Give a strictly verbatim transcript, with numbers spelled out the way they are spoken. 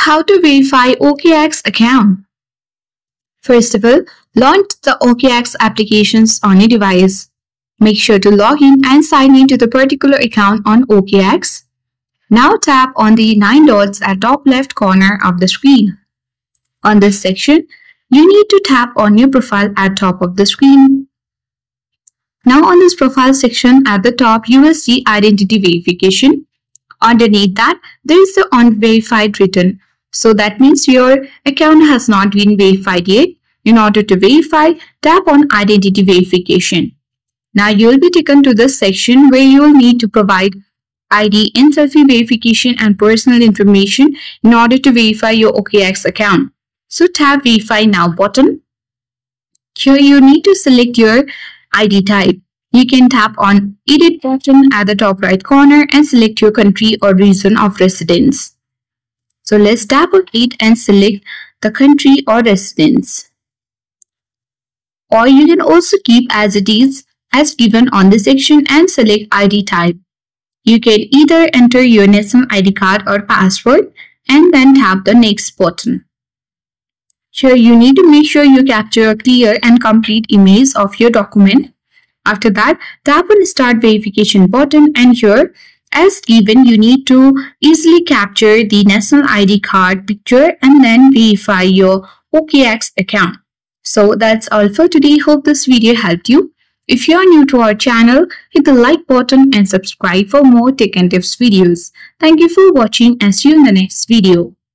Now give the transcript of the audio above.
How to verify O K X account? First of all, launch the O K X applications on your device. Make sure to log in and sign in to the particular account on O K X. Now tap on the nine dots at top left corner of the screen. On this section, you need to tap on your profile at top of the screen. Now on this profile section at the top, you will see identity verification. Underneath that, there is the unverified written. So that means your account has not been verified yet. In order to verify, tap on identity verification. Now you will be taken to this section where you will need to provide I D in selfie verification and personal information in order to verify your O K X account. So tap Verify Now button. Here you need to select your I D type. You can tap on Edit button at the top right corner and select your country or region of residence. So let's tap on it and select the country or residence. Or you can also keep as it is as given on the section and select I D type. You can either enter your national I D card or password and then tap the Next button. Here you need to make sure you capture a clear and complete image of your document. After that, tap on Start Verification button, and here, as given, you need to easily capture the national I D card picture and then verify your O K X account. So that's all for today. Hope this video helped you. If you are new to our channel, hit the like button and subscribe for more tech and tips videos. Thank you for watching and see you in the next video.